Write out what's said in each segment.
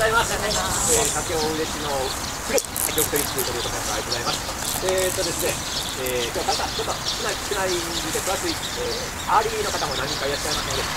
ございます。先ほど嬉しの古い記憶トリックということでありがとうございます。ですね、今日はちょっと少ないでプラス、アーリーの方も何人かいらっしゃいますので、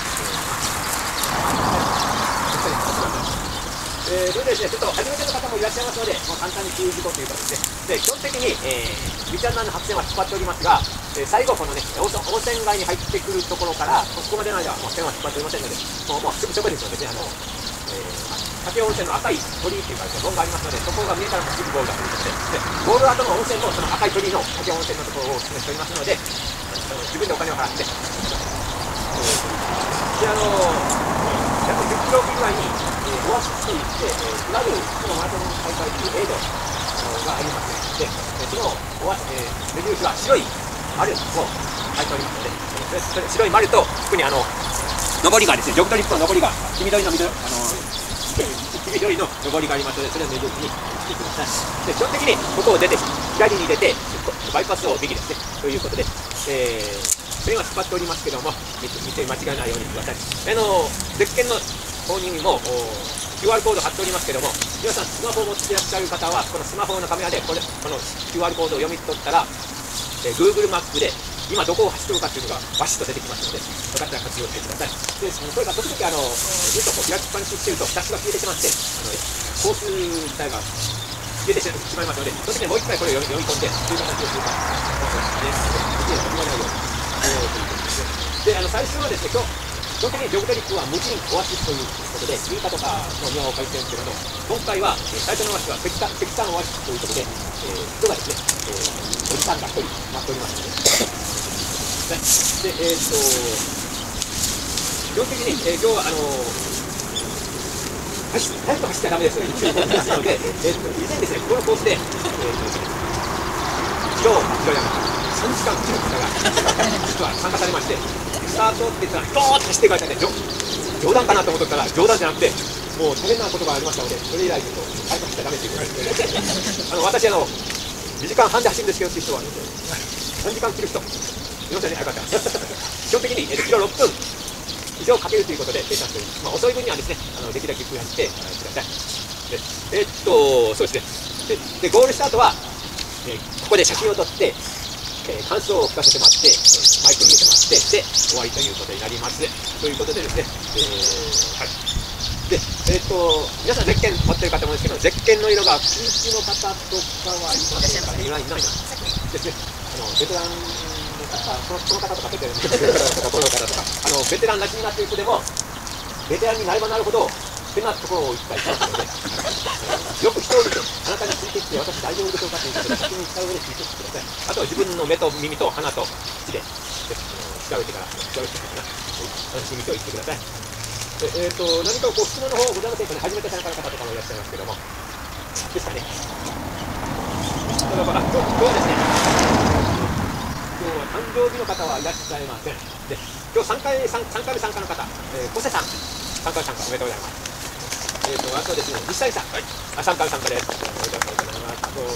それでですね、ちょっと初めての方もいらっしゃいますので、簡単に注意事項というかですね、基本的に、ビチャンナーの発線は引っ張っておりますが、最後このね、温泉街に入ってくるところから、ここまでの間はもう線は引っ張っておりませんので、もうすぐそこですのでね、武雄温泉の赤い鳥居というかですね、門がありますので、そこが見えたらもうすぐゴールだということで、ゴール後の温泉もその赤い鳥居の武雄温泉のところをお勧めしておりますので、自分でお金を払って、で、約10キロぐらいに、オアシスといって、いわゆるこのマラソン大会というエイドがありますね。で、その目印は白い丸を書いておりますので、白い丸と、特に上りがですね、ジョグトリップの上りが、黄緑の上りがありますので、それを目印にしてください。で、基本的にここを出て、左に出て、バイパスを右ですね、ということで、それが引っ張っておりますけども、見て間違いないようにしてください。ゼッケンの方にもQR コード貼っておりますけども、皆さんスマホを持っていらっしゃる方は、このスマホのカメラでこの QR コードを読み取ったら、Google マップで今どこを走ってるかっていうのがバシッと出てきますので、よかったら活用してください。で、それから時々ずっと開きっぱなしにしてると、フラッシュが消えてしまって、コース自体が消えてしまいますので、その時にもう一回これを読み込んで、という形をするか、で、最初はですね、基本的にジョグトリックは無人オアシスということで、インカとかの庭を書いてるんですけども、今回は最初のオアシスは石炭オアシスということで、人がですね、おじさんが1人待っておりますので、で、基本的に、今日は早く走っちゃダメですので、以前ですね、このコースで、今日3時間来る方が実は参加されまして、スタートって言ったら、ドーッと走って書いてあって、冗談かなと思っとったら、冗談じゃなくて、もう大変なことがありましたので、それ以来、ちょっと早く走っちゃダメということで、私、2時間半で走るんですけどっていう人は、3時間切る人、すみませんね、早かった。基本的にキロ6分以上かけるということで計算しております。遅い分にはですね、できるだけゆっくり走ってください。で、そうですね。で、ゴールした後は、ここで写真を撮って、感想を聞かせてもらって、マイクに入れてもらって、で、終わりということになります。ということでですね、はい。で、皆さんゼッケン持ってる方もですけど、ゼッケンの色がピンクの方とかはいませんかね。いないな。ですね、ベテランの方、この方とか、ベテランなしになっている人でも、ベテランになればなるほど、変なところを行ったりしますので、よく人を見て、あなたについてきて、私大丈夫でしょうかということで、確認した上でついてきてください。あとは自分の目と耳と鼻と口で、調べてから、楽しみと言ってください。何か質問の方ございませんかね。初めて参加の方とかもいらっしゃいますけども。ですかね。今日はですね、今日は誕生日の方はいらっしゃいません。で、今日3回目参加の方、小瀬さん、3回参加おめでとうございます。あとですね、西谷さん、はい、3回参加です。おめでとうございます。あと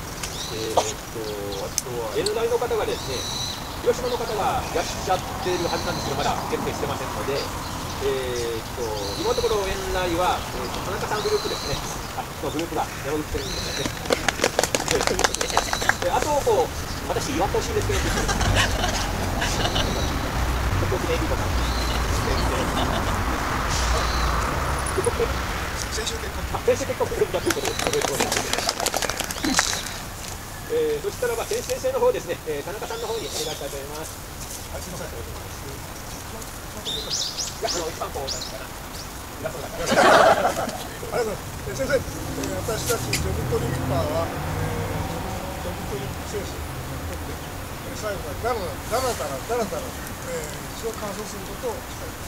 は、遠来の方がですね、広島の方がいらっしゃっているはずなんですけど、まだ決定してませんので、今のところ遠来は、田中さんグループですね、のグループが山口県にですね。あと、私、言わんとほしいんですけど、先週結婚グループだということです。そしたらば、先生の方ですね、田中さんの方にお願いしたいと思います。はい、すみません。いや、一番こう、なんかな。偉そうだから。ありがとうございます。先生、私たちジョグトリッパーは、ジョグトリップ精神にとって、最後までだらだら、一応完走することをしたいです。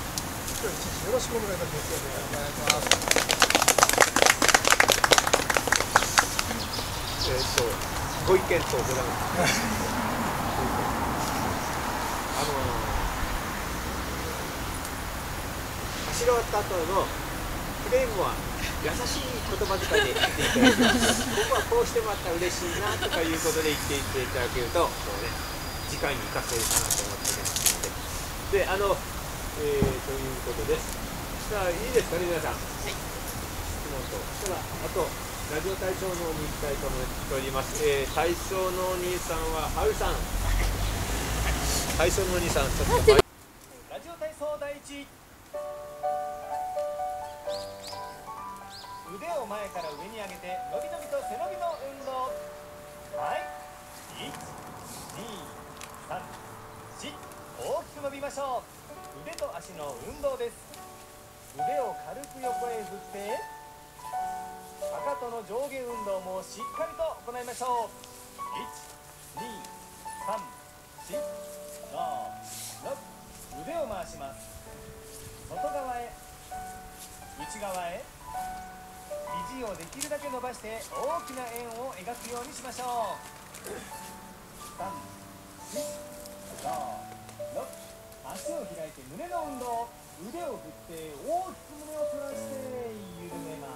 今日一日よろしくお願いいたします。お願いします。ご意見とございます。走り終わった後のフレームは優しい言葉遣いで言っていただいて、ここはこうしてもらったら嬉しいなとかいうことで言っていただけると、次回に生かせるかなと思ってますので。で、ということです。さあ、いいですかね、皆さん。質問と。 したら、あとラジオ体操の方に行きたいと思っております。体操のお兄さんはハルさん。体操のお兄さん、ちょっとラジオ体操第一。腕を前から上に上げて伸び伸びと背伸びの運動。はい、1、2、3、4、大きく伸びましょう。腕と足の運動です。腕を軽く横へ振ってかかとの上下運動もしっかりと行いましょう。1、2、3、4、5、6、腕を回します。外側へ、内側へ。肘をできるだけ伸ばして大きな円を描くようにしましょう。3、4、5、6、足を開いて胸の運動。腕を振って大きく胸を反らして緩めます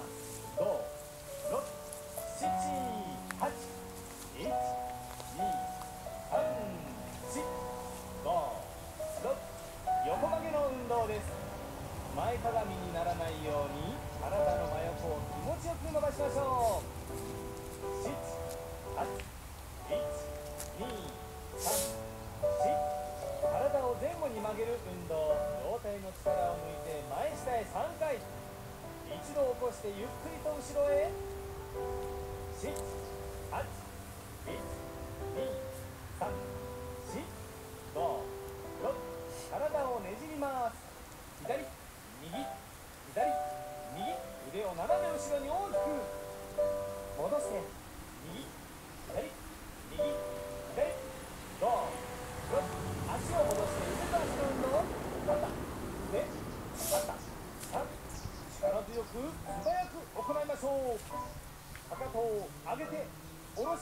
。5、6、7、8、1、2、3、4、5、6、横曲げの運動です。前かがみにならないように体の真横を気持ちよく伸ばしましょう。7、8、1、2、3、4、体を前後に曲げる運動。上体の力を抜いて前下へ3回。一度起こしてゆっくりと後ろへ。7、8、1、2、3、4、5、6、体をねじります。左、右、左、右。腕を斜め後ろに大きく戻して、右、左、右、左、5、6、足を戻して腕と足の運動。肩、腕、肩、3、力強く素早く行いましょう。かかとを上げて下ろして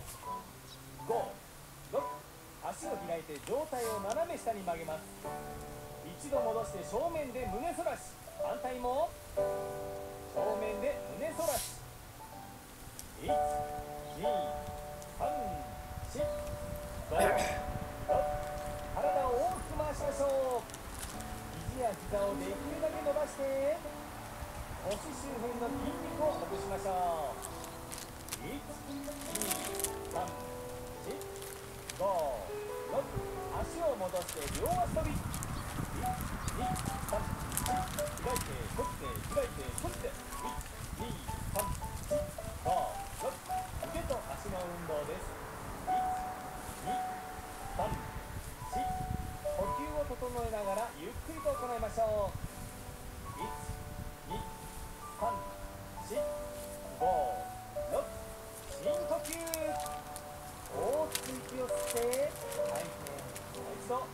、5、6、足を開いて上体を斜め下に曲げます。一度戻して正面で胸反らし。反対も正面で胸反らし。1、2、3、4、5、6。体を大きく回しましょう。肘や膝をできるだけ伸ばして腰周辺の筋肉をほぐしましょう。1、2、3、4、5、6。足を戻して両足跳び。1、2、3、4。開いて閉じて開いて閉じて。1、2、3、4、5、6。腕と足の運動です。1、2、3、4。呼吸を整えながらゆっくりと行いましょう。1、2、3、4、5、6。深呼吸。大きく息を吸って吐いて、もう一度吸って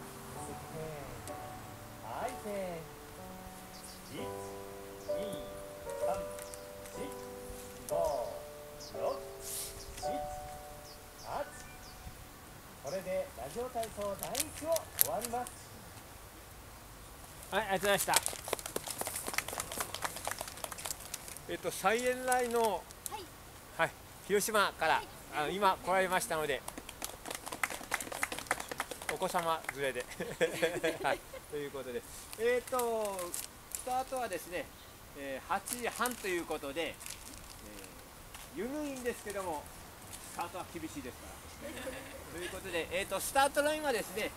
吐いて。1、2、3、4、5、6、7、8。これでラジオ体操第1を終わります。 はい、ありがとうございました。菜園来の、はい、広島から、今来られましたので、お子様連れで、はい、ということで、スタートはですね、8時半ということで、湯ぬいんですけども、スタートは厳しいですから。ということで、スタートラインはですね、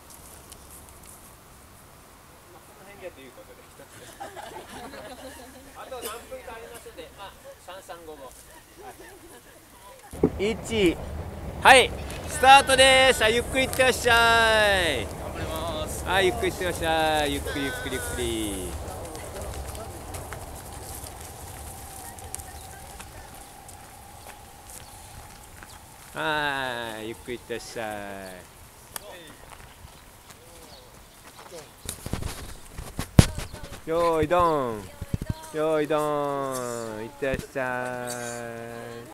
この辺でということで、一つです。あと何分かありますので、3355。1、はい、スタートです。ゆっくりいってらっしゃい。 頑張ります。 はい、ゆっくりいってらっしゃい。ゆっくりゆっくりゆっくり。はい、ゆっくりいってらっしゃい。よーいどん。よーいどん。いってらっしゃい。